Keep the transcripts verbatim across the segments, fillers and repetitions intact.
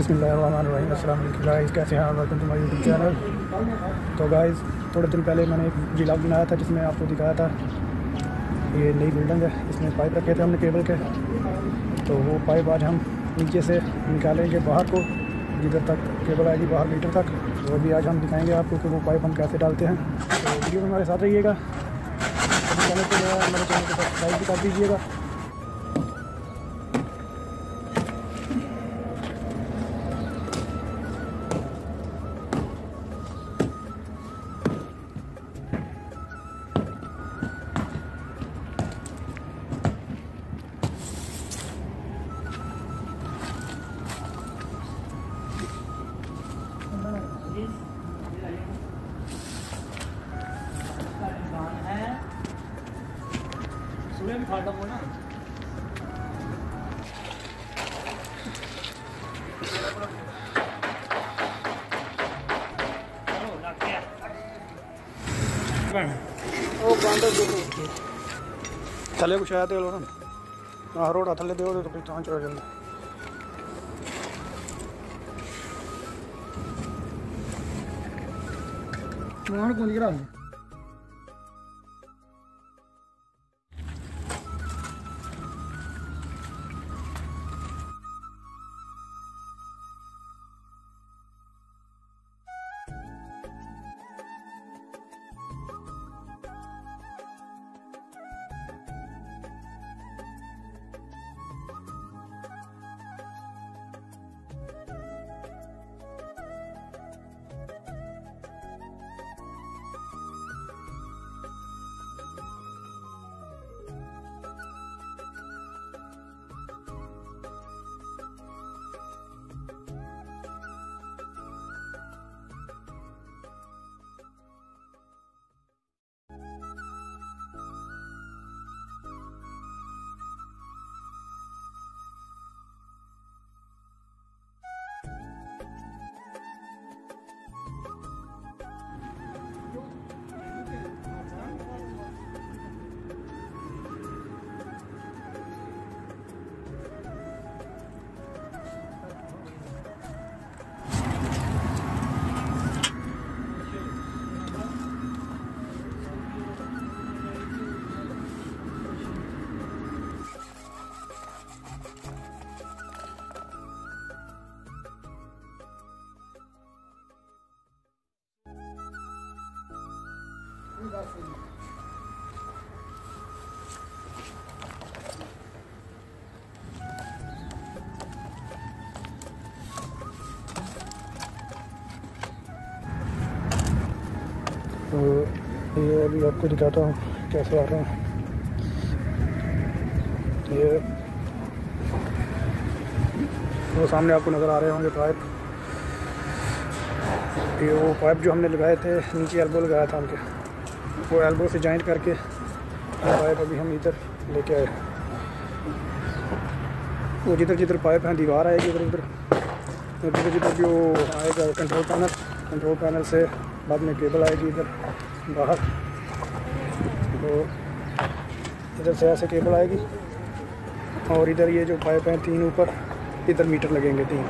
बिस्मिल्लाहिर्रहमानिर्रहीम। अस्सलाम वालेकुम गाइस, कैसे हैं आप? Welcome to my YouTube channel. तो गाइस, थोड़े दिन पहले मैंने एक व्लॉग बनाया था जिसमें आपको दिखाया था ये नई बिल्डिंग है, इसमें पाइप रखे थे हमने केबल के। तो वो पाइप आज हम नीचे से निकालेंगे बाहर को, जिधर तक केबल आएगी बाहर मीटर तक। वो भी आज हम दिखाएंगे आपको कि वो पाइप हम कैसे डालते हैं। तो वीडियो में हमारे साथ रहिएगा। चैनल को हमारे चैनल को सब्सक्राइब भी कर दीजिएगा। भी फाटा ना थले कुछ आया तेल ना रोड़ा थले दे तो कोई चढ़ जाता। मोहन कौन गिरा तो ये अभी आपको दिखाता हूँ कैसे आ रहा है। ये वो सामने आपको नज़र आ रहे होंगे पाइप। ये वो पाइप जो हमने लगाए थे नीचे एल्बो लगाया था हमके, वो एल्बो से जॉइंट करके पाइप अभी हम इधर लेके आए। वो जिधर जिधर पाइप है दीवार आएगी इधर उधर, जिधर जिधर भी वो आएगा कंट्रोल पैनल, कंट्रोल पैनल से बाद में केबल आएगी इधर बाहर। तो इधर से ऐसे केबल आएगी और इधर ये जो पाइप हैं तीन ऊपर, इधर मीटर लगेंगे तीन।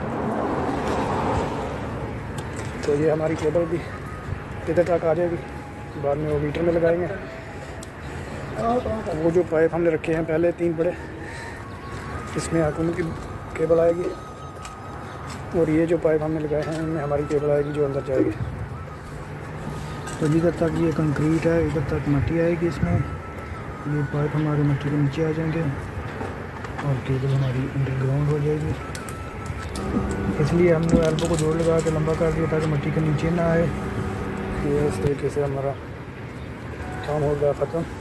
तो ये हमारी केबल भी इधर तक आ जाएगी, बाद में वो मीटर में लगाएंगे। वो जो पाइप हमने रखे हैं पहले तीन बड़े, इसमें हुकूमत की केबल आएगी और ये जो पाइप हमने लगाए हैं इनमें हमारी केबल आएगी जो अंदर जाएगी। तो जिधर तक ये कंक्रीट है इधर तक मट्टी आएगी, इसमें ये पाइप हमारे मट्टी के नीचे आ जाएंगे और केबल हमारी अंडरग्राउंड हो जाएगी। इसलिए हमने एल्बो को जोड़ लगा के लंबा कर दिया ताकि मट्टी के नीचे ना आए। ये इस तरीके से हमारा काम हो गया ख़त्म।